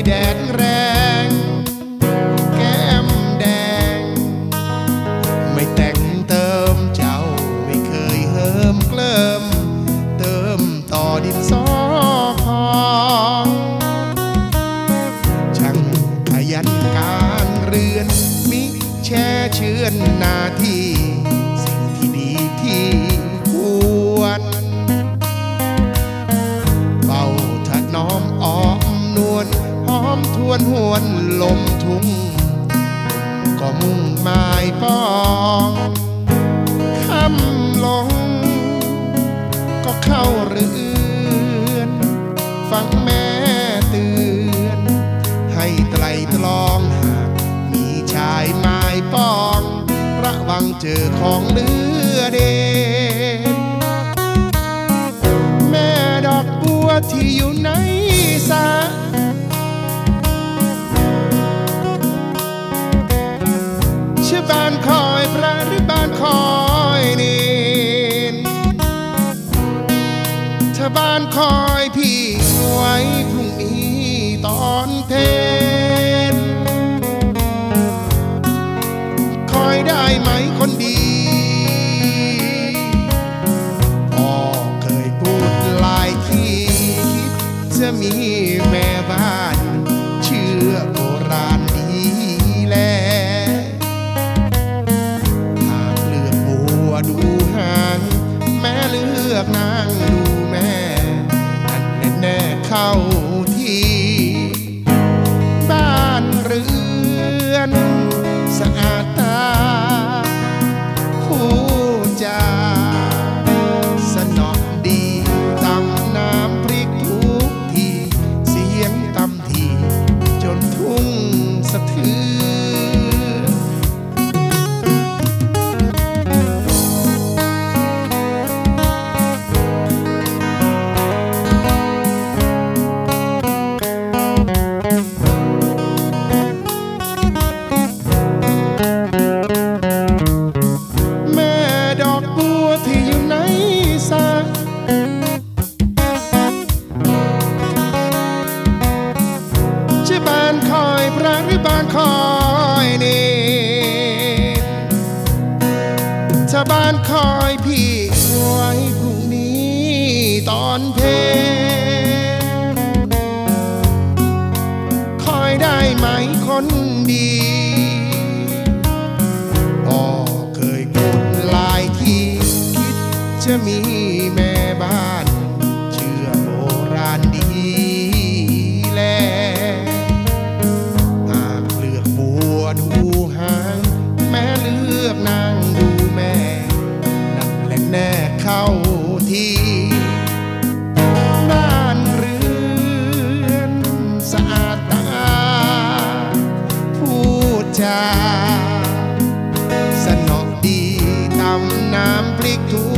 แดดแรงแก้มแดงไม่แต่งเติมเจ้าไม่เคยเหิมเกลิมเติมต่อดินสอพองช่างขยันการเรือนมิแช่เชือนหน้าที่สิ่งที่ดีที่ควรเฝ้าถัดน้อมอ้อมนวลหอมทวนหวนลมทุ่งก็มุ่งหมายปองค่ำลงก็เข้าเรือนฟังแม่เตือนให้ไตรตรองหากมีชายหมายปองระวังเจอของเลือเดนแม่ดอกบัวที่อยู่ในสาชื่อบ้านคอยพระหรือบ้านคอยเนนถ้าบ้านคอยพี่ไว้พรุ่งนี้ตอนเพลนคอยได้ไหมคนดีพ่อเคยพูดหลายทีคิดจะมีแม่บ้านเชื่อโบราณดีแลหากเลือกบัวดูหางแม่เลือกนางดูแม่นั่นแน่ๆเข้าที่บ้านเรือนสะอาดตาผู้จาสนอดีตำน้ำพริกทุกทีเสียงตำทีจนทุ่งสะเทือนแม่ดอกบัวที่อยู่ในสาชื่อบ้านคอยพระหรือบ้านคอยเนนถ้าบ้านคอยพี่ไว้พรุ่งนี้ตอนเพลคอยได้ไหมคนดีพ่อเคยพูดหลายทีคิดจะมีแม่บ้านเชื่อโบราณดีแลหากเลือกบัวดูหางแม่เลือกนางดูแม่นั่นแหละแน่เข้าที่บ้านเรือนสะอาดตาพูดจาสนอดีตำน้ำพริกทุ